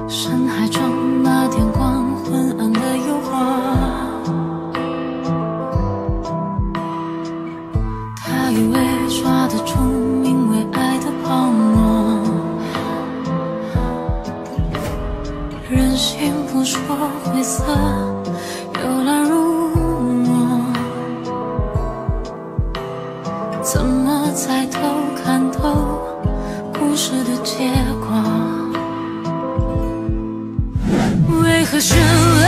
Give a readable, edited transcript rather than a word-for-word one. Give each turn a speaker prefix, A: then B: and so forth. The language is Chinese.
A: 深海中那点光昏暗的诱惑，他以为抓得住名为爱的泡沫，人心不说灰色，幽兰如墨，怎么才偷看透故事的结果？为何绚烂